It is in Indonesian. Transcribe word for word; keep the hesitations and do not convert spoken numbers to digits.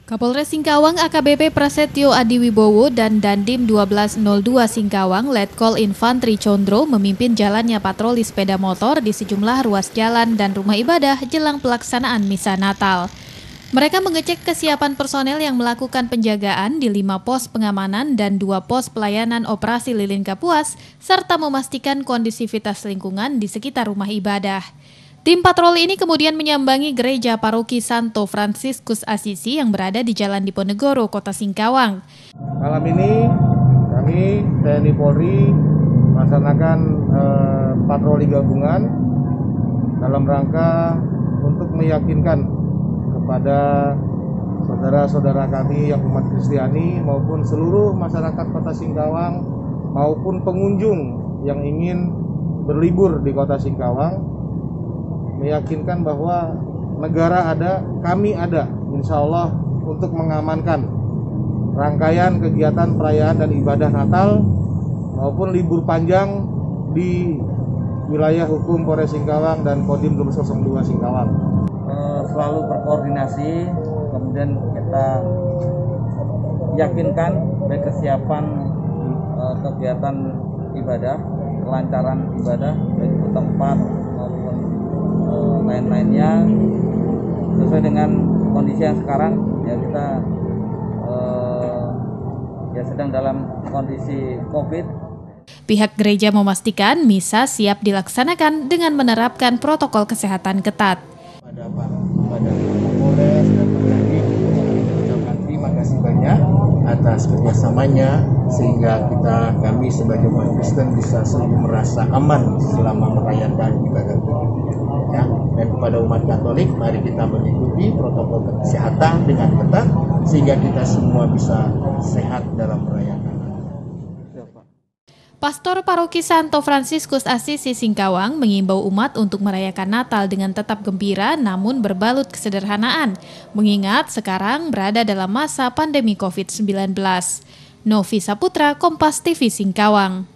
Kapolres Singkawang A K B P Prasetyo Adiwibowo dan Dandim satu dua nol dua Singkawang Letkol Infantri Condro memimpin jalannya patroli sepeda motor di sejumlah ruas jalan dan rumah ibadah jelang pelaksanaan Misa Natal. Mereka mengecek kesiapan personel yang melakukan penjagaan di lima pos pengamanan dan dua pos pelayanan operasi lilin Kapuas, serta memastikan kondisivitas lingkungan di sekitar rumah ibadah. Tim patroli ini kemudian menyambangi gereja paroki Santo Fransiskus Asisi yang berada di Jalan Diponegoro, Kota Singkawang. Malam ini kami T N I Polri melaksanakan eh, patroli gabungan dalam rangka untuk meyakinkan kepada saudara-saudara kami yang umat Kristiani maupun seluruh masyarakat Kota Singkawang maupun pengunjung yang ingin berlibur di Kota Singkawang, meyakinkan bahwa negara ada, kami ada, insya Allah untuk mengamankan rangkaian kegiatan perayaan dan ibadah Natal maupun libur panjang di wilayah hukum Polres Singkawang dan Kodim dua nol dua Singkawang. Selalu berkoordinasi, kemudian kita yakinkan baik kesiapan kegiatan ibadah, kelancaran ibadah, baik itu tempat maupun lain-lainnya sesuai dengan kondisi yang sekarang ya kita eh, ya sedang dalam kondisi COVID. Pihak gereja memastikan misa siap dilaksanakan dengan menerapkan protokol kesehatan ketat. Pada Pak, pada Kapolres dan Pak Dandim, ucapkan terima kasih banyak atas kerjasamanya sehingga kita kami sebagai umat Kristen bisa selalu merasa aman selama merayakan ibadah. Ya, dan kepada umat Katolik, mari kita mengikuti protokol kesehatan dengan ketat sehingga kita semua bisa sehat dalam merayakan. Pastor Paroki Santo Fransiskus Asisi Singkawang mengimbau umat untuk merayakan Natal dengan tetap gembira namun berbalut kesederhanaan, mengingat sekarang berada dalam masa pandemi covid sembilan belas. Novi Saputra, Kompas T V Singkawang.